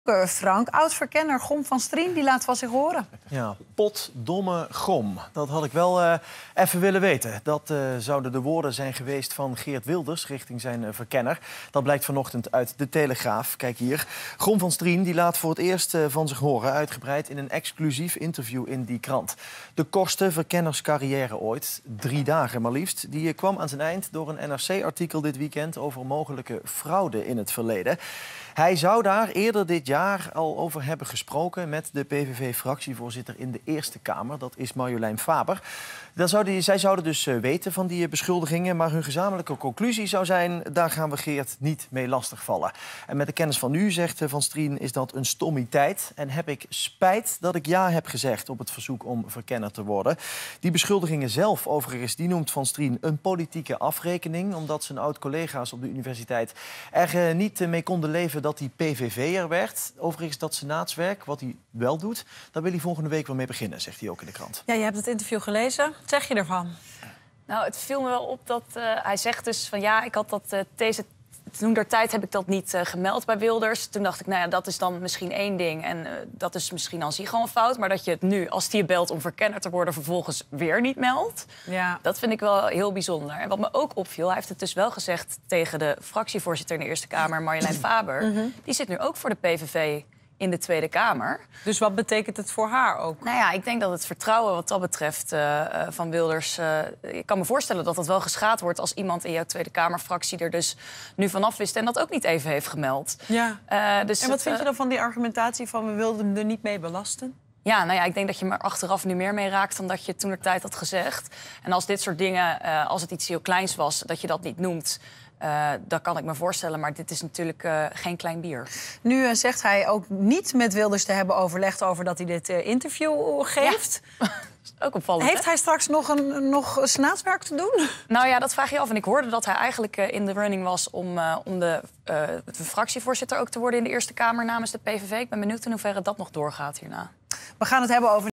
Frank, oud-verkenner Gom van Strien, die laat van zich horen. Ja, potdomme Gom. Dat had ik wel even willen weten. Dat zouden de woorden zijn geweest van Geert Wilders richting zijn verkenner. Dat blijkt vanochtend uit de Telegraaf. Kijk hier. Gom van Strien die laat voor het eerst van zich horen, uitgebreid in een exclusief interview in die krant. De kortste verkennerscarrière ooit, 3 dagen maar liefst, die kwam aan zijn eind door een NRC-artikel dit weekend over mogelijke fraude in het verleden. Hij zou daar eerder dit jaar al over hebben gesproken met de PVV-fractievoorzitter in de Eerste Kamer. Dat is Marjolein Faber. Zij zouden dus weten van die beschuldigingen, maar hun gezamenlijke conclusie zou zijn: daar gaan we Geert niet mee lastigvallen. En met de kennis van nu, zegt Van Strien, is dat een stommiteit. En heb ik spijt dat ik ja heb gezegd op het verzoek om verkenner te worden. Die beschuldigingen zelf, overigens, die noemt Van Strien een politieke afrekening, omdat zijn oud-collega's op de universiteit er niet mee konden leven dat hij PVV'er werd. Overigens, dat senaatswerk, wat hij wel doet, daar wil hij volgende week wel mee beginnen, zegt hij ook in de krant. Ja, je hebt het interview gelezen. Wat zeg je ervan? Nou, het viel me wel op dat hij zegt dus van ja, ik had dat toen der tijd heb ik dat niet gemeld bij Wilders. Toen dacht ik, nou ja, dat is dan misschien één ding. En dat is misschien aan zich gewoon fout. Maar dat je het nu, als hij je belt om verkenner te worden, vervolgens weer niet meldt. Ja. Dat vind ik wel heel bijzonder. En wat me ook opviel, hij heeft het dus wel gezegd tegen de fractievoorzitter in de Eerste Kamer, Marjolein Faber. Die zit nu ook voor de PVV in de Tweede Kamer. Dus wat betekent het voor haar ook? Nou ja, ik denk dat het vertrouwen wat dat betreft van Wilders... ik kan me voorstellen dat dat wel geschaad wordt als iemand in jouw Tweede Kamerfractie er dus nu vanaf wist en dat ook niet even heeft gemeld. Ja. En wat vind je dan van die argumentatie van we wilden hem er niet mee belasten? Ja, nou ja, ik denk dat je er achteraf nu meer mee raakt dan dat je toen de tijd had gezegd. En als dit soort dingen, als het iets heel kleins was, dat je dat niet noemt, dat kan ik me voorstellen, maar dit is natuurlijk geen klein bier. Nu zegt hij ook niet met Wilders te hebben overlegd over dat hij dit interview geeft. Ja. Ook opvallend. Heeft hij straks nog senaatswerk te doen? Nou ja, dat vraag je af. En ik hoorde dat hij eigenlijk in de running was om de fractievoorzitter ook te worden in de Eerste Kamer namens de PVV. Ik ben benieuwd in hoeverre dat nog doorgaat hierna. We gaan het hebben over